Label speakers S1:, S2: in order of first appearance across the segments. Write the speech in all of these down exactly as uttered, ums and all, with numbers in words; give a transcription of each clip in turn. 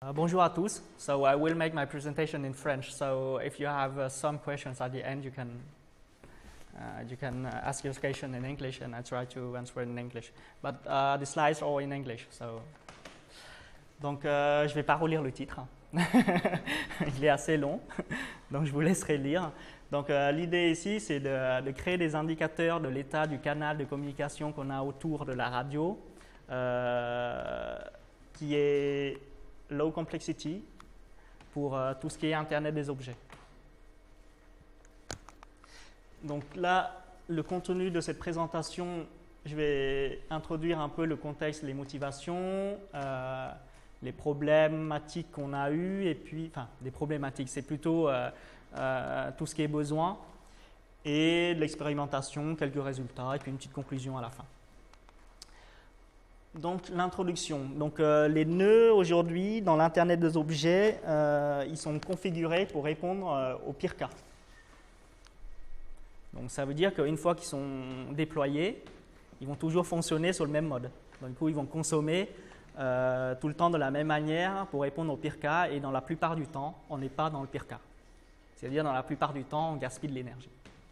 S1: Uh, bonjour à tous. So I will make my presentation in French. So if you have uh, some questions at the end, you can uh, you can uh, ask your question in English, and I try to answer in English. But uh, the slides are in English. So donc euh, je vais pas relire le titre. Il est assez long, donc je vous laisserai lire. Donc euh, l'idée ici, c'est de, de créer des indicateurs de l'état du canal de communication qu'on a autour de la radio, euh, qui est low complexity pour euh, tout ce qui est Internet des objets. Donc là, le contenu de cette présentation, je vais introduire un peu le contexte, les motivations, euh, les problématiques qu'on a eues, et puis, enfin, des problématiques, c'est plutôt euh, euh, tout ce qui est besoin, et de l'expérimentation, quelques résultats, et puis une petite conclusion à la fin. Donc l'introduction. Donc euh, les nœuds aujourd'hui dans l'Internet des objets, euh, ils sont configurés pour répondre euh, au pire cas. Donc ça veut dire qu'une fois qu'ils sont déployés, ils vont toujours fonctionner sur le même mode. Donc du coup, ils vont consommer euh, tout le temps de la même manière pour répondre au pire cas, et dans la plupart du temps, on n'est pas dans le pire cas. C'est-à-dire dans la plupart du temps, on gaspille de l'énergie.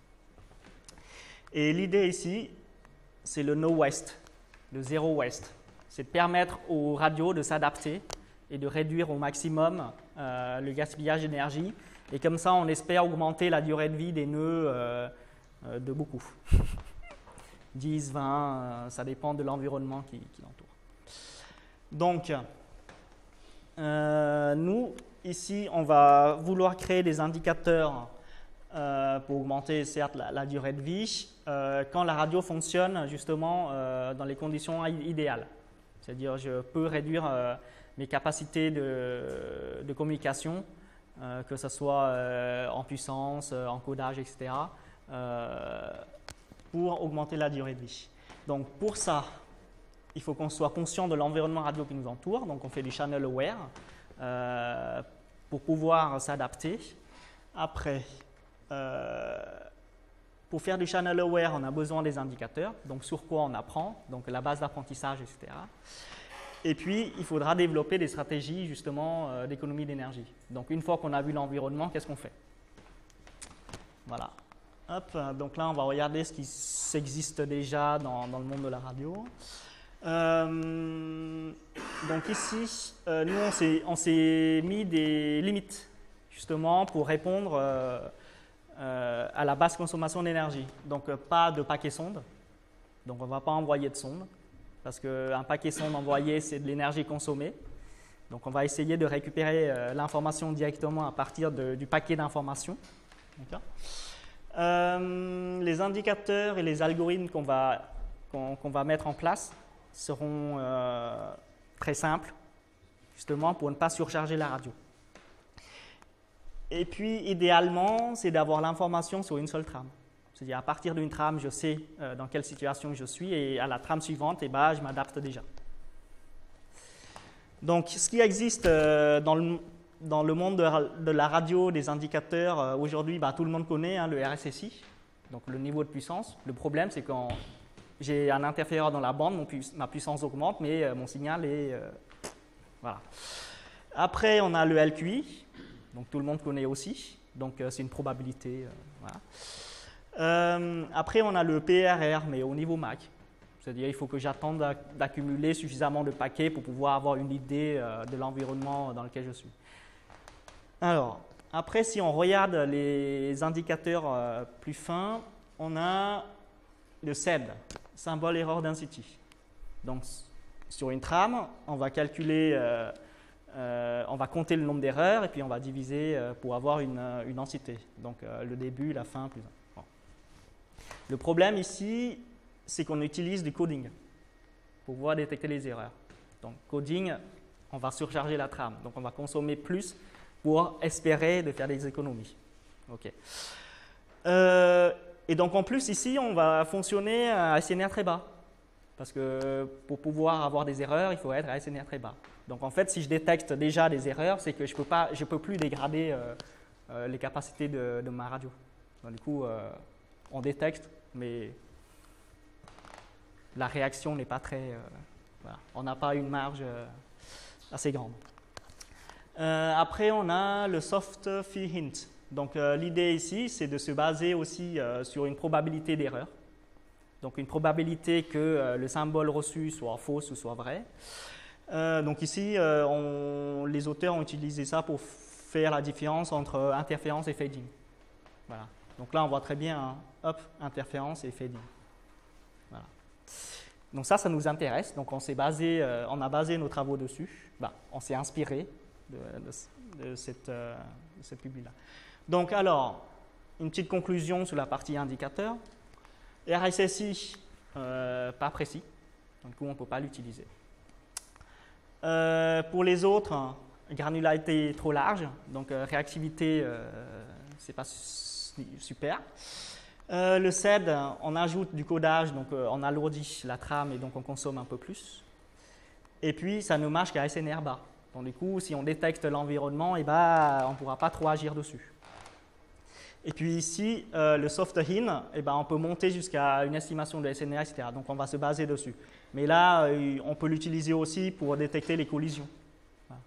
S1: Et l'idée ici, c'est le no waste. Le zéro waste, c'est de permettre aux radios de s'adapter et de réduire au maximum euh, le gaspillage d'énergie. Et comme ça, on espère augmenter la durée de vie des nœuds euh, euh, de beaucoup. dix, vingt, euh, ça dépend de l'environnement qui, qui l'entoure. Donc, euh, nous, ici, on va vouloir créer des indicateurs Euh, pour augmenter certes la, la durée de vie, euh, quand la radio fonctionne justement euh, dans les conditions idéales. C'est-à-dire je peux réduire euh, mes capacités de, de communication, euh, que ce soit euh, en puissance, euh, en codage, et cetera, euh, pour augmenter la durée de vie. Donc pour ça, il faut qu'on soit conscient de l'environnement radio qui nous entoure, donc on fait du channel aware euh, pour pouvoir s'adapter. Après, Euh, pour faire du channel aware, on a besoin des indicateurs, donc sur quoi on apprend, donc la base d'apprentissage, et cetera. Et puis, il faudra développer des stratégies justement euh, d'économie d'énergie. Donc, une fois qu'on a vu l'environnement, qu'est-ce qu'on fait? Voilà. Hop, donc là, on va regarder ce qui existe déjà dans, dans le monde de la radio. Euh, donc ici, euh, nous, on s'est mis des limites justement pour répondre euh, Euh, à la basse consommation d'énergie. Donc, euh, pas de paquet sonde. Donc, on ne va pas envoyer de sonde, parce qu'un paquet sonde envoyé, c'est de l'énergie consommée. Donc, on va essayer de récupérer euh, l'information directement à partir de, du paquet d'informations. Okay. Euh, les indicateurs et les algorithmes qu'on va, qu'on, qu'on va mettre en place seront euh, très simples, justement, pour ne pas surcharger la radio. Et puis, idéalement, c'est d'avoir l'information sur une seule trame. C'est-à-dire, à partir d'une trame, je sais euh, dans quelle situation je suis, et à la trame suivante, eh ben, je m'adapte déjà. Donc, ce qui existe euh, dans, le, dans le monde de, de la radio, des indicateurs, euh, aujourd'hui, bah, tout le monde connaît hein, le R S S I, donc le niveau de puissance. Le problème, c'est quand j'ai un interféreur dans la bande, mon pu ma puissance augmente, mais euh, mon signal est… Euh, voilà. Après, on a le L Q I. Donc tout le monde connaît aussi, donc euh, c'est une probabilité. Euh, voilà. euh, après, on a le P R R, mais au niveau Mac. C'est-à-dire qu'il faut que j'attende d'accumuler suffisamment de paquets pour pouvoir avoir une idée euh, de l'environnement dans lequel je suis. Alors, après, si on regarde les indicateurs euh, plus fins, on a le S E D, Symbol Error Density. Donc, sur une trame, on va calculer… Euh, Euh, on va compter le nombre d'erreurs, et puis on va diviser euh, pour avoir une, une densité. Donc euh, le début, la fin, plus un. Bon. Le problème ici, c'est qu'on utilise du coding pour pouvoir détecter les erreurs. Donc coding, on va surcharger la trame. Donc on va consommer plus pour espérer de faire des économies. Okay. Euh, et donc en plus ici, on va fonctionner à S N R très bas. Parce que pour pouvoir avoir des erreurs, il faut être à S N R très bas. Donc en fait, si je détecte déjà des erreurs, c'est que je ne peux plus dégrader euh, euh, les capacités de, de ma radio. Donc, du coup, euh, on détecte, mais la réaction n'est pas très… Euh, voilà. On n'a pas une marge euh, assez grande. Euh, après, on a le soft fee hint. Donc, euh, l'idée ici, c'est de se baser aussi euh, sur une probabilité d'erreur. Donc, une probabilité que euh, le symbole reçu soit faux ou soit vrai. Euh, donc, ici, euh, on, les auteurs ont utilisé ça pour faire la différence entre interférence et fading. Voilà. Donc là, on voit très bien, hein, hop, interférence et fading. Voilà. Donc ça, ça nous intéresse. Donc on s'est basé, euh, on a basé nos travaux dessus. Bah, on s'est inspiré de, de, de cette, euh, de cette publi-là. Donc alors, une petite conclusion sur la partie indicateur. R S S I, euh, pas précis. Du coup, on ne peut pas l'utiliser. Euh, pour les autres, hein, granularité trop large, donc euh, réactivité, euh, c'est pas super. Euh, le C E D, on ajoute du codage, donc euh, on alourdit la trame et donc on consomme un peu plus. Et puis, ça ne marche qu'à S N R bas. Donc du coup, si on détecte l'environnement, eh ben, on ne pourra pas trop agir dessus. Et puis ici, euh, le soft in, eh ben, on peut monter jusqu'à une estimation de S N R, et cetera. Donc on va se baser dessus. Mais là, euh, on peut l'utiliser aussi pour détecter les collisions. Voilà.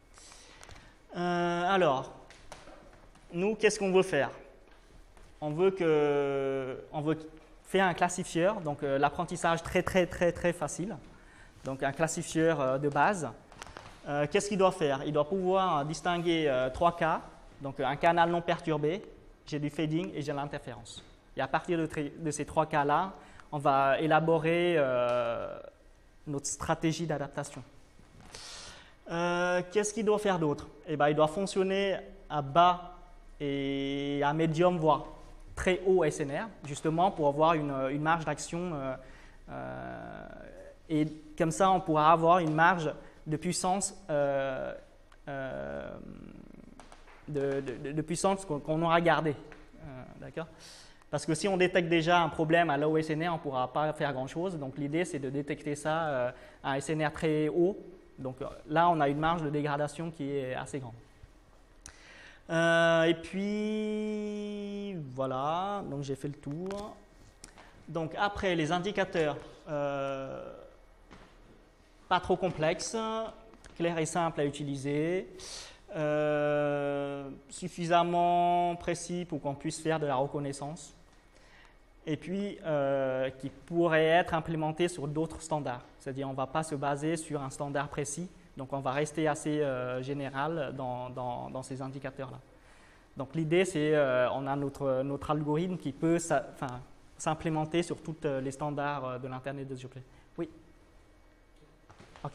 S1: Euh, alors, nous, qu'est-ce qu'on veut faire? On veut, que, on veut faire un classifieur, donc euh, l'apprentissage très très très très facile. Donc un classifieur euh, de base. Euh, qu'est-ce qu'il doit faire? Il doit pouvoir distinguer euh, trois cas, donc un canal non perturbé, j'ai du fading et j'ai l'interférence. Et à partir de, de ces trois cas-là, on va élaborer euh, notre stratégie d'adaptation. Euh, Qu'est-ce qu'il doit faire d'autre? Eh ben, il doit fonctionner à bas et à médium, voire très haut S N R, justement pour avoir une, une marge d'action. Euh, euh, et comme ça, on pourra avoir une marge de puissance, euh, euh, de, de, de puissance qu'on aura gardée. Euh, D'accord? Parce que si on détecte déjà un problème à low S N R, on ne pourra pas faire grand-chose. Donc l'idée, c'est de détecter ça euh, à un S N R très haut. Donc là, on a une marge de dégradation qui est assez grande. Euh, et puis, voilà, donc j'ai fait le tour. Donc après, les indicateurs, euh, pas trop complexes, clairs et simples à utiliser, euh, suffisamment précis pour qu'on puisse faire de la reconnaissance, et puis euh, qui pourraient être implémentés sur d'autres standards. C'est-à-dire on ne va pas se baser sur un standard précis, donc on va rester assez euh, général dans, dans, dans ces indicateurs-là. Donc l'idée, c'est euh, on a notre, notre algorithme qui peut s'implémenter sur tous les standards de l'Internet des objets. Oui. OK.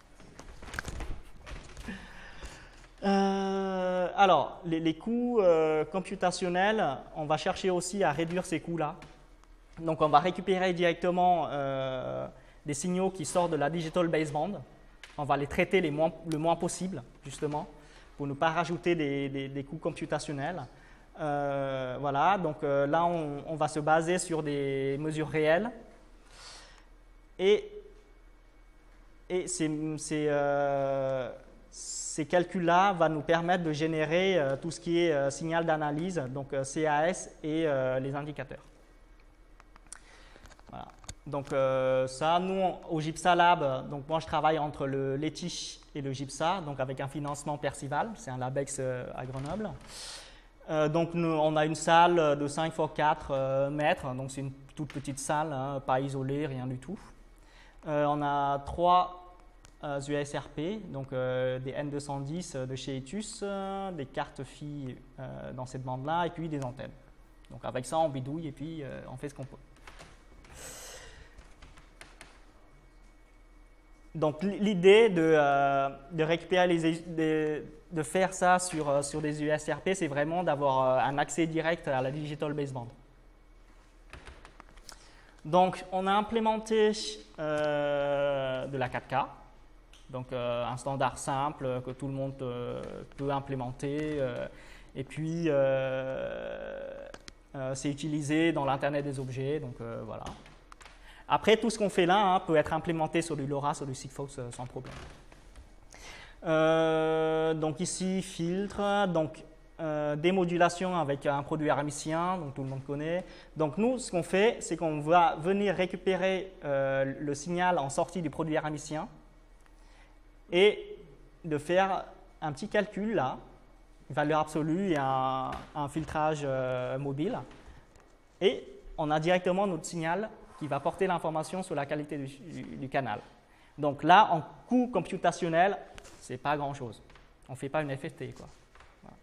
S1: Euh, alors, les, les coûts euh, computationnels, on va chercher aussi à réduire ces coûts-là. Donc, on va récupérer directement euh, des signaux qui sortent de la digital baseband. On va les traiter les moins, le moins possible, justement, pour ne pas rajouter des, des, des coûts computationnels. Euh, voilà, donc euh, là, on, on va se baser sur des mesures réelles. Et, et c'est... Euh, Ces calculs-là vont nous permettre de générer euh, tout ce qui est euh, signal d'analyse, donc euh, C A S et euh, les indicateurs. Voilà. Donc euh, ça, nous, on, au GIPSA Lab, donc moi je travaille entre le l'E T I et le GIPSA, donc avec un financement Percival, c'est un LabEx euh, à Grenoble. Euh, donc nous, on a une salle de cinq par quatre euh, mètres, donc c'est une toute petite salle, hein, pas isolée, rien du tout. Euh, on a trois U S R P, donc euh, des N deux cent dix de chez Etus, euh, des cartes F I euh, dans cette bande-là, et puis des antennes. Donc avec ça, on bidouille et puis euh, on fait ce qu'on peut. Donc l'idée de, euh, de récupérer les, de, de faire ça sur, euh, sur des U S R P, c'est vraiment d'avoir euh, un accès direct à la digital baseband. Donc on a implémenté euh, de la quatre K. Donc euh, un standard simple que tout le monde euh, peut implémenter. Euh, et puis, euh, euh, c'est utilisé dans l'Internet des objets. Donc euh, voilà. Après, tout ce qu'on fait là hein, peut être implémenté sur du LoRa, sur du Sigfox euh, sans problème. Euh, donc ici, filtre. Donc euh, démodulation avec un produit hermicien, donc tout le monde connaît. Donc nous, ce qu'on fait, c'est qu'on va venir récupérer euh, le signal en sortie du produit hermicien et de faire un petit calcul là, valeur absolue et un, un filtrage euh, mobile. Et on a directement notre signal qui va porter l'information sur la qualité du, du, du canal. Donc là, en coût computationnel, c'est pas grand-chose. On ne fait pas une F F T, quoi. Voilà.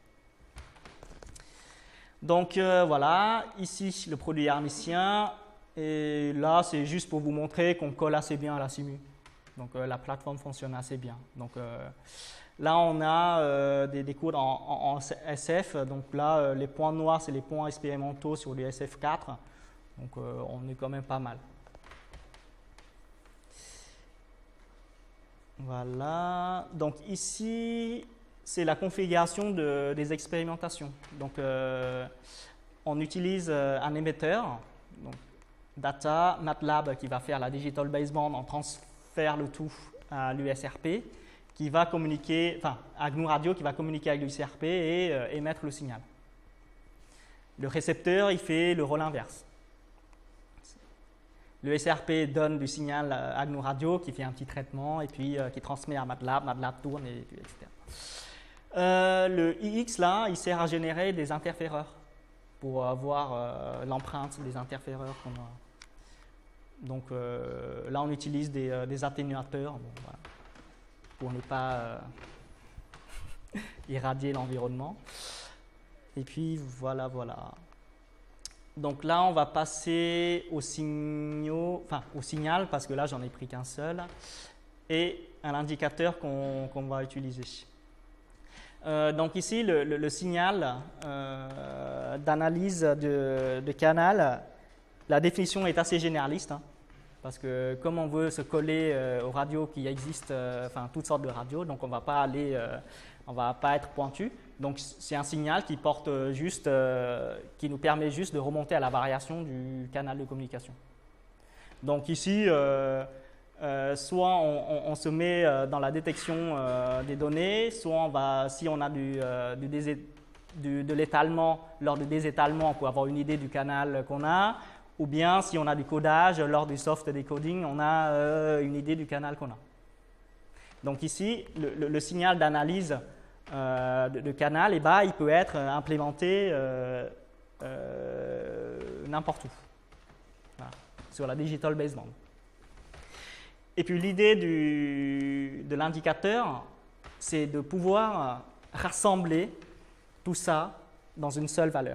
S1: Donc euh, voilà, ici le produit hermitien. Et là, c'est juste pour vous montrer qu'on colle assez bien à la simu. Donc euh, la plateforme fonctionne assez bien. Donc euh, là, on a euh, des, des cours en, en, en S F. Donc là, euh, les points noirs, c'est les points expérimentaux sur le S F quatre. Donc euh, on est quand même pas mal. Voilà. Donc ici, c'est la configuration de, des expérimentations. Donc euh, on utilise euh, un émetteur. Donc, Data, MATLAB qui va faire la Digital Baseband, on transfère le tout à l'U S R P, qui va communiquer, enfin, à G N U Radio qui va communiquer avec l'U S R P et euh, émettre le signal. Le récepteur, il fait le rôle inverse. Le U S R P donne du signal à G N U Radio qui fait un petit traitement et puis euh, qui transmet à MATLAB, MATLAB tourne, et, et cetera. Euh, le I X, là, il sert à générer des interféreurs pour avoir euh, l'empreinte des interféreurs qu'on a. Donc euh, là, on utilise des, euh, des atténuateurs bon, voilà, pour ne pas euh, irradier l'environnement. Et puis voilà, voilà. Donc là, on va passer au, signaux, enfin, au signal, parce que là, j'en ai pris qu'un seul, et à l'indicateur qu'on qu'on va utiliser. Euh, donc ici, le, le, le signal euh, d'analyse de, de canal, la définition est assez généraliste, hein, parce que comme on veut se coller euh, aux radios qui existent, euh, enfin toutes sortes de radios, donc on ne va pas aller, euh, on va pas être pointu. Donc c'est un signal qui porte juste, euh, qui nous permet juste de remonter à la variation du canal de communication. Donc ici, euh, Euh, soit on, on, on se met euh, dans la détection euh, des données, soit on va, si on a du, euh, du, du, de l'étalement, lors du désétalement, on peut avoir une idée du canal qu'on a, ou bien si on a du codage, lors du soft decoding, on a euh, une idée du canal qu'on a. Donc ici, le, le, le signal d'analyse euh, de, de canal, eh ben, il peut être implémenté euh, euh, n'importe où, voilà, sur la Digital Baseband. Et puis l'idée de l'indicateur, c'est de pouvoir rassembler tout ça dans une seule valeur.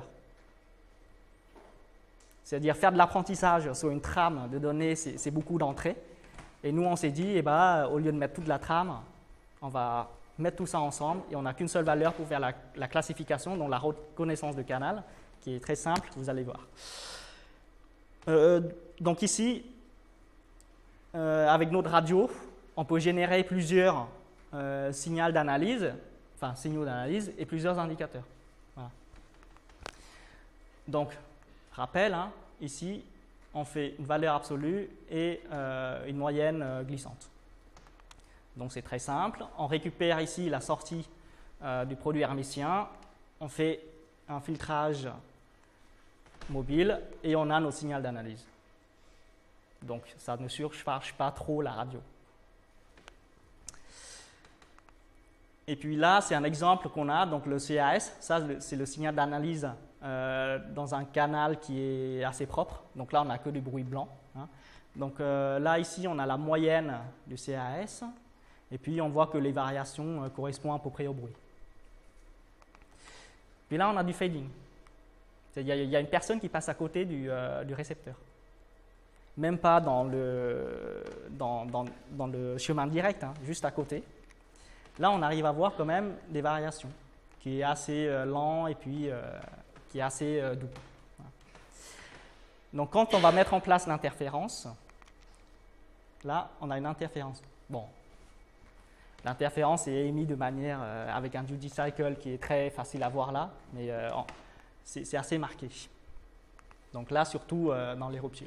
S1: C'est-à-dire faire de l'apprentissage sur une trame de données, c'est beaucoup d'entrées. Et nous, on s'est dit, eh ben, au lieu de mettre toute la trame, on va mettre tout ça ensemble et on n'a qu'une seule valeur pour faire la, la classification, donc la reconnaissance de canal, qui est très simple, vous allez voir. Euh, donc ici, Euh, avec notre radio, on peut générer plusieurs euh, signaux d'analyse, enfin signaux d'analyse et plusieurs indicateurs. Voilà. Donc, rappel, hein, ici, on fait une valeur absolue et euh, une moyenne euh, glissante. Donc, c'est très simple. On récupère ici la sortie euh, du produit hermitien, on fait un filtrage mobile et on a nos signaux d'analyse. Donc, ça ne surcharge pas trop la radio. Et puis là, c'est un exemple qu'on a, donc le C A S, ça c'est le signal d'analyse euh, dans un canal qui est assez propre. Donc là, on n'a que du bruit blanc. Hein. Donc euh, là, ici, on a la moyenne du C A S, et puis on voit que les variations euh, correspondent à peu près au bruit. Puis là, on a du fading. Il y, y a une personne qui passe à côté du, euh, du récepteur. Même pas dans le, dans, dans, dans le chemin direct, hein, juste à côté. Là, on arrive à voir quand même des variations, qui est assez euh, lent et puis euh, qui est assez euh, doux. Voilà. Donc, quand on va mettre en place l'interférence, là, on a une interférence. Bon, l'interférence est émise de manière euh, avec un duty cycle qui est très facile à voir là, mais euh, c'est assez marqué. Donc là, surtout euh, dans les ruptures.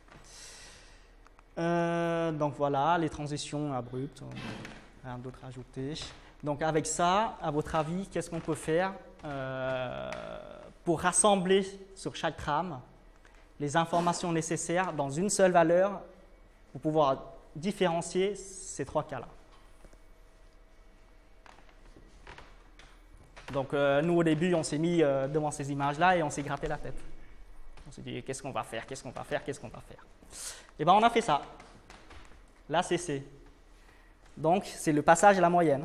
S1: Euh, donc voilà, les transitions abruptes, rien d'autre à ajouter. Donc avec ça, à votre avis, qu'est-ce qu'on peut faire euh, pour rassembler sur chaque trame les informations nécessaires dans une seule valeur pour pouvoir différencier ces trois cas-là? Donc euh, nous, au début, on s'est mis euh, devant ces images-là et on s'est gratté la tête. On s'est dit, qu'est-ce qu'on va faire, qu'est-ce qu'on va faire, qu'est-ce qu'on va faire. Et bien, on a fait ça. L'A C C. Donc, c'est le passage à la moyenne.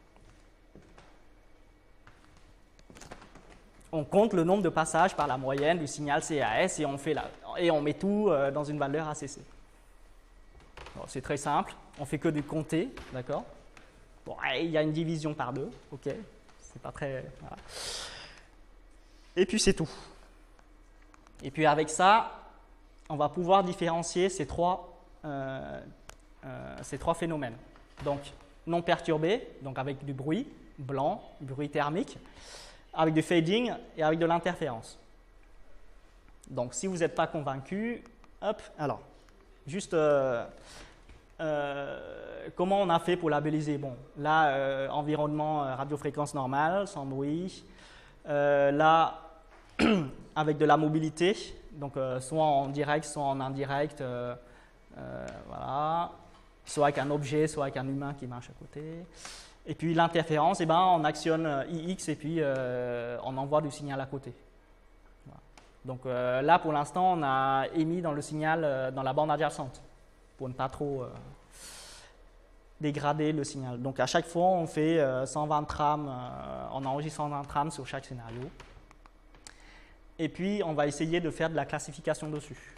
S1: On compte le nombre de passages par la moyenne du signal C A S et on, fait la, et on met tout euh, dans une valeur A C C. Bon, c'est très simple, on fait que du compter, d'accord? Bon, il y a une division par deux, ok, c'est pas très... Voilà. Et puis c'est tout. Et puis avec ça, on va pouvoir différencier ces trois, euh, euh, ces trois phénomènes. Donc, non perturbé, donc avec du bruit, blanc, bruit thermique, avec du fading et avec de l'interférence. Donc, si vous n'êtes pas convaincu, hop, alors, juste euh, euh, comment on a fait pour labelliser? Bon, là, euh, environnement euh, radiofréquence normale, sans bruit. Euh, là, avec de la mobilité, donc euh, soit en direct, soit en indirect, euh, euh, voilà, soit avec un objet, soit avec un humain qui marche à côté. Et puis l'interférence, eh ben, on actionne I X et puis euh, on envoie du signal à côté. Voilà. Donc euh, là, pour l'instant, on a émis dans le signal euh, dans la bande adjacente pour ne pas trop euh, dégrader le signal. Donc à chaque fois, on fait euh, cent vingt trames, euh, on enregistre cent vingt trames sur chaque scénario. Et puis, on va essayer de faire de la classification dessus.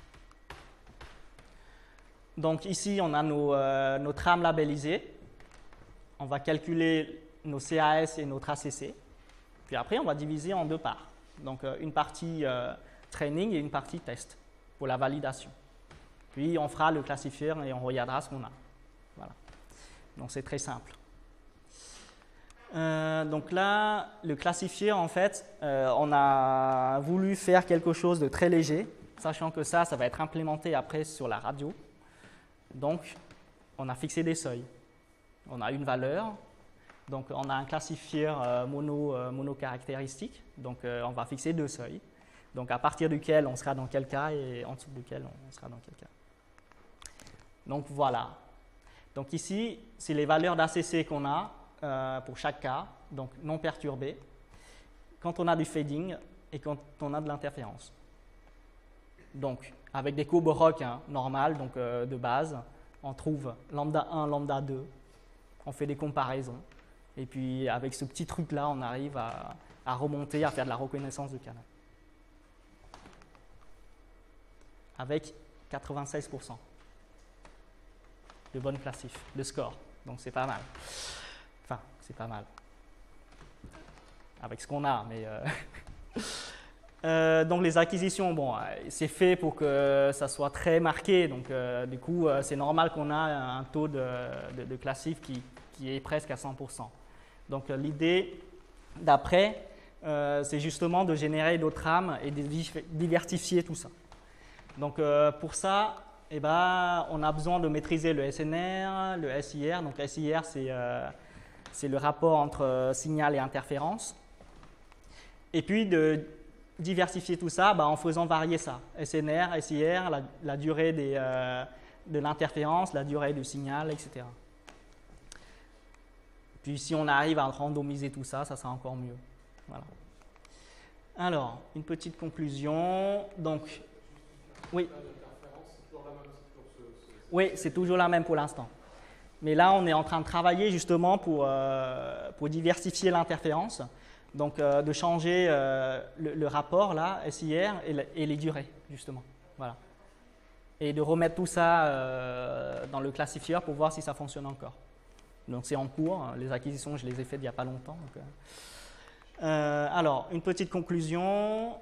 S1: Donc ici, on a nos, euh, nos trames labellisées. On va calculer nos C A S et notre A C C. Puis après, on va diviser en deux parts. Donc euh, une partie euh, training et une partie test pour la validation. Puis on fera le classifieur et on regardera ce qu'on a. Voilà. Donc c'est très simple. Euh, donc là, le classifieur, en fait, euh, on a voulu faire quelque chose de très léger, sachant que ça, ça va être implémenté après sur la radio. Donc, on a fixé des seuils. On a une valeur, donc on a un classifieur euh, mono, euh, monocaractéristique, donc euh, on va fixer deux seuils. Donc à partir duquel on sera dans quel cas et en dessous duquel on sera dans quel cas. Donc voilà. Donc ici, c'est les valeurs d'A C C qu'on a euh, pour chaque cas, donc non perturbé, quand on a du fading et quand on a de l'interférence. Donc avec des courbes R O C hein, normales, donc euh, de base, on trouve lambda un, lambda deux. On fait des comparaisons. Et puis, avec ce petit truc-là, on arrive à, à remonter, à faire de la reconnaissance de canal. Avec quatre-vingt-seize pour cent de bonnes classifs, de score. Donc, c'est pas mal. Enfin, c'est pas mal. Avec ce qu'on a, mais... Euh euh, donc, les acquisitions, bon, c'est fait pour que ça soit très marqué. Donc, euh, du coup, euh, c'est normal qu'on a un taux de, de, de classifs qui... qui est presque à cent pour cent. Donc euh, l'idée d'après, euh, c'est justement de générer d'autres trames et de diversifier tout ça. Donc euh, pour ça, eh ben, on a besoin de maîtriser le S N R, le S I R. Donc S I R, c'est euh, le rapport entre euh, signal et interférence. Et puis de diversifier tout ça bah, en faisant varier ça. S N R, S I R, la, la durée des, euh, de l'interférence, la durée du signal, et cetera. Puis si on arrive à randomiser tout ça, ça sera encore mieux. Voilà. Alors, une petite conclusion. Donc, oui. Oui, c'est toujours la même pour l'instant. Mais là, on est en train de travailler justement pour, euh, pour diversifier l'interférence. Donc, euh, de changer euh, le, le rapport, là, S I R, et, le, et les durées, justement. Voilà. Et de remettre tout ça euh, dans le classifieur pour voir si ça fonctionne encore. Donc c'est en cours, les acquisitions je les ai faites il n'y a pas longtemps. Donc, euh. Euh, alors, une petite conclusion,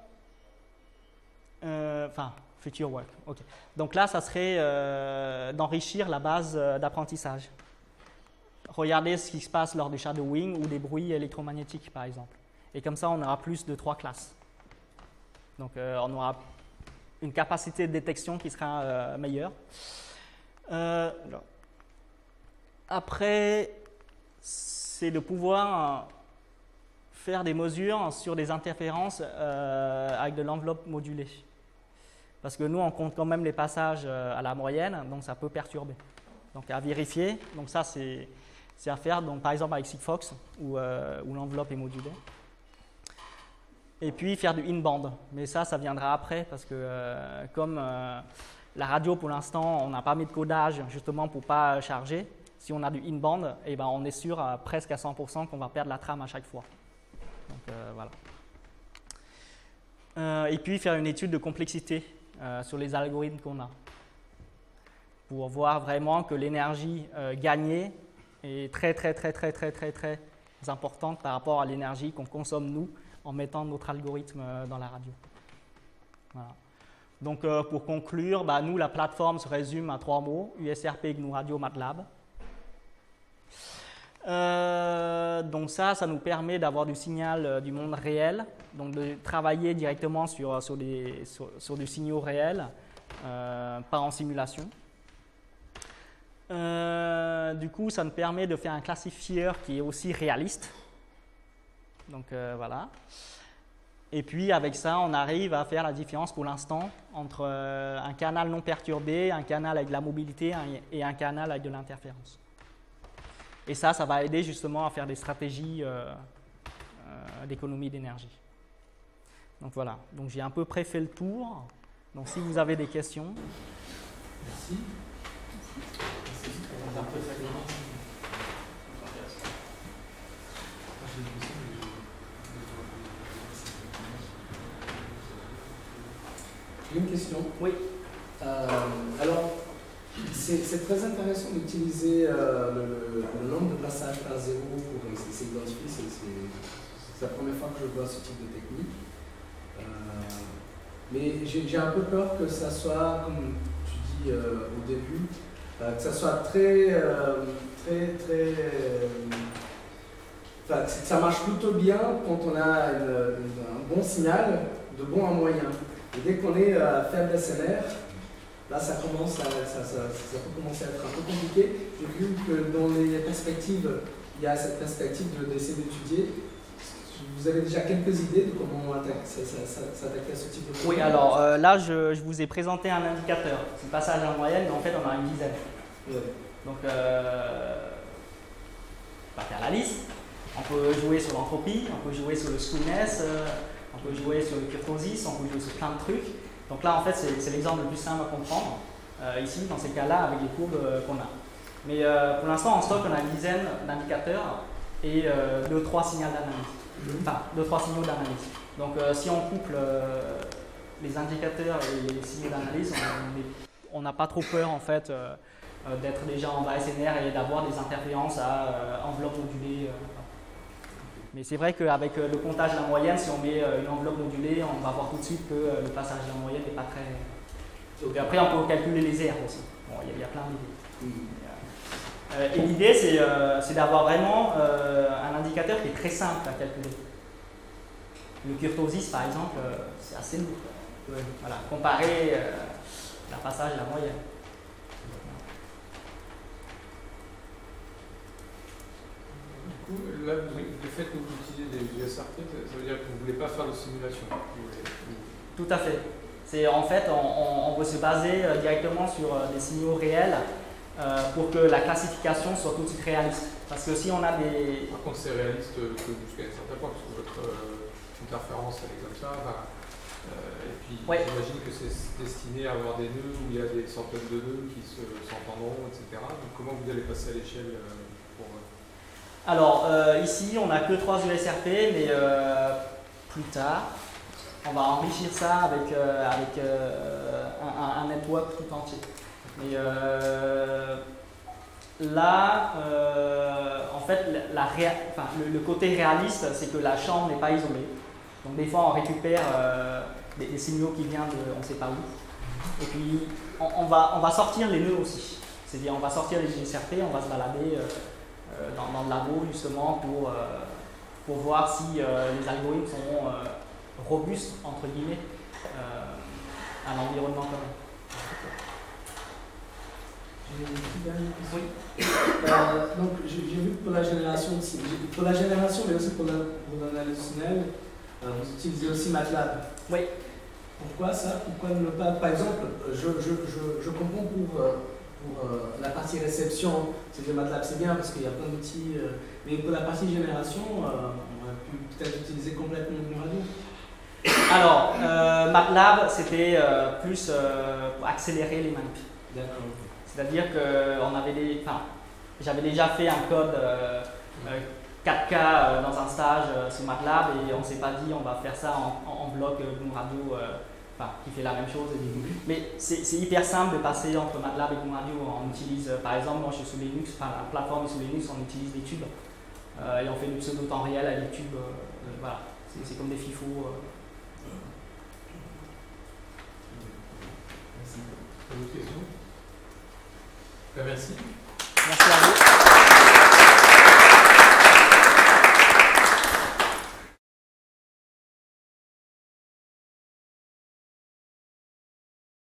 S1: euh, enfin, future work, ok. Donc là, ça serait euh, d'enrichir la base d'apprentissage. Regardez ce qui se passe lors du shadowing ou des bruits électromagnétiques par exemple. Et comme ça, on aura plus de trois classes. Donc euh, on aura une capacité de détection qui sera euh, meilleure. Euh, Après, c'est de pouvoir faire des mesures sur des interférences euh, avec de l'enveloppe modulée. Parce que nous, on compte quand même les passages à la moyenne, donc ça peut perturber. Donc à vérifier, donc ça c'est à faire, donc, par exemple avec Sigfox, où, euh, où l'enveloppe est modulée. Et puis faire du in-band. Mais ça, ça viendra après parce que euh, comme euh, la radio pour l'instant, on n'a pas mis de codage justement pour ne pas charger. Si on a du in-band, eh ben, on est sûr à presque à cent pour cent qu'on va perdre la trame à chaque fois. Donc euh, voilà. Euh, et puis faire une étude de complexité euh, sur les algorithmes qu'on a pour voir vraiment que l'énergie euh, gagnée est très très très très très très très importante par rapport à l'énergie qu'on consomme nous en mettant notre algorithme euh, dans la radio. Voilà. Donc euh, pour conclure, bah, nous la plateforme se résume à trois mots, U S R P, G N U Radio, MATLAB. Euh, donc ça, ça nous permet d'avoir du signal euh, du monde réel, donc de travailler directement sur, sur, des, sur, sur du signaux réels, euh, pas en simulation. Euh, du coup, ça nous permet de faire un classifieur qui est aussi réaliste. Donc euh, voilà. Et puis avec ça, on arrive à faire la différence pour l'instant entre euh, un canal non perturbé, un canal avec de la mobilité un, et un canal avec de l'interférence. Et ça, ça va aider justement à faire des stratégies euh, euh, d'économie d'énergie. Donc voilà, donc j'ai à peu près fait le tour. Donc si vous avez des questions.
S2: Merci. J'ai une question.
S1: Oui.
S2: Euh, alors, c'est très intéressant d'utiliser euh, le, le nombre de passages par zéro pour s'identifier. C'est la première fois que je vois ce type de technique. Euh, mais j'ai un peu peur que ça soit, comme tu dis euh, au début, euh, que ça soit très, euh, très, très... Euh, enfin, que ça marche plutôt bien quand on a une, une, un bon signal, de bon à moyen. Et dès qu'on est à faible S N R, là, ça, commence à, ça, ça, ça peut commencer à être un peu compliqué. J'ai vu que dans les perspectives, il y a cette perspective d'essayer d'étudier. Vous avez déjà quelques idées de comment s'attaquer à ce type de problème?
S1: Oui, alors euh, là, je, je vous ai présenté un indicateur. C'est le passage en moyenne, mais en fait, on a une dizaine.
S2: Ouais.
S1: Donc, euh, on va faire la liste. On peut jouer sur l'entropie, on peut jouer sur le skewness, euh, on peut jouer sur le kurtosis, on peut jouer sur plein de trucs. Donc là, en fait, c'est l'exemple le plus simple à comprendre, euh, ici, dans ces cas-là, avec les courbes euh, qu'on a. Mais euh, pour l'instant, en stock, on a une dizaine d'indicateurs et et deux trois signaux d'analyse. Enfin, deux trois signaux d'analyse. Donc, euh, si on couple euh, les indicateurs et les signaux d'analyse, on n'a pas trop peur, en fait, euh, euh, d'être déjà en bas S N R et d'avoir des interférences à euh, enveloppe modulée. Euh, Mais c'est vrai qu'avec le comptage de la moyenne, si on met une enveloppe modulée, on va voir tout de suite que le passage de la moyenne n'est pas très... Et après, on peut calculer les aires aussi. Bon, il y, y a plein d'idées. Euh, et l'idée, c'est euh, d'avoir vraiment euh, un indicateur qui est très simple à calculer. Le kurtosis, par exemple, euh, c'est assez lourd. Ouais. Voilà, comparer euh, le passage de la moyenne.
S3: Là, le fait que vous utilisez des U S R P, ça veut dire que vous ne voulez pas faire de simulation.
S1: Tout à fait. C'est en fait, on, on, on veut se baser euh, directement sur euh, des signaux réels euh, pour que la classification soit tout de suite réaliste. Parce que si on a des...
S3: Par contre, c'est réaliste jusqu'à un certain point, parce que votre euh, interférence, elle est comme ça. Enfin, euh, et puis, ouais. J'imagine que c'est destiné à avoir des nœuds où il y a des centaines de nœuds qui s'entendront, et cetera. Donc, comment vous allez passer à l'échelle euh, pour...
S1: Alors, euh, ici, on n'a que trois U S R P, mais euh, plus tard, on va enrichir ça avec, euh, avec euh, un, un network tout entier. Mais euh, là, euh, en fait, la, la enfin, le, le côté réaliste, c'est que la chambre n'est pas isolée. Donc, des fois, on récupère euh, des, des signaux qui viennent de on ne sait pas où. Et puis, on, on, va, on va sortir les nœuds aussi. C'est-à-dire, on va sortir les U S R P, on va se balader euh, Dans, dans le labo justement pour, euh, pour voir si euh, les algorithmes sont euh, robustes entre guillemets euh, à l'environnement commun.
S2: J'ai une petite dernière question. Oui. Euh, donc j'ai vu que pour la génération aussi, pour la génération mais aussi pour l'analyse fonctionnelle, euh, vous utilisez aussi MATLAB.
S1: Oui.
S2: Pourquoi ça? Pourquoi ne pas? Par exemple, je, je, je, je comprends pour euh, Pour euh, la partie réception, c'est que MATLAB c'est bien parce qu'il y a plein d'outils, euh, mais pour la partie génération, euh, on aurait pu peut-être utiliser complètement une radio.
S1: Alors, euh, MATLAB, c'était euh, plus euh, pour accélérer les manip.
S2: D'accord.
S1: C'est-à-dire que on avait des, enfin, j'avais déjà fait un code euh, euh, quatre K euh, dans un stage euh, sur MATLAB et on ne s'est pas dit on va faire ça en, en, en bloc euh, Boom Radio, euh, enfin, qui fait la même chose. Mais c'est hyper simple de passer entre MATLAB et Boom Radio. On utilise, euh, par exemple, moi je suis sous Linux, enfin la plateforme est sous Linux, on utilise des tubes euh, et on fait du pseudo temps réel avec des tubes. Euh, euh, voilà, c'est comme des FIFO. Euh.
S3: D'autres questions? Ben, merci.
S1: Merci à vous.